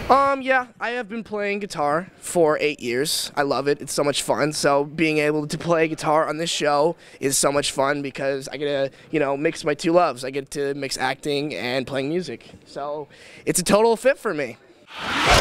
Yeah, I have been playing guitar for 8 years. I love it. It's so much fun. So being able to play guitar on this show is so much fun because I get to, mix my two loves. I get to mix acting and playing music. So it's a total fit for me.